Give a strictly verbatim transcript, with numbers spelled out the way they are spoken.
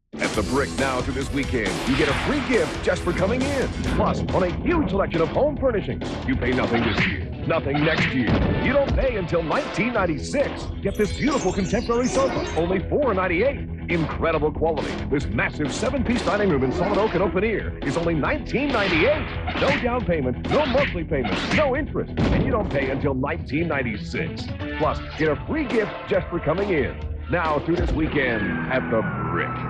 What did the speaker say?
At the Brick now through this weekend, you get a free gift just for coming in. Plus, on a huge selection of home furnishings, you pay nothing this year, nothing next year. You don't pay until nineteen ninety-six. Get this beautiful contemporary sofa, only four ninety-eight. Incredible quality. This massive seven-piece dining room in solid oak and open ear is only nineteen ninety-eight. No down payment, no monthly payment, no interest, and you don't pay until nineteen ninety-six. Plus, get a free gift just for coming in. Now through this weekend at the Brick.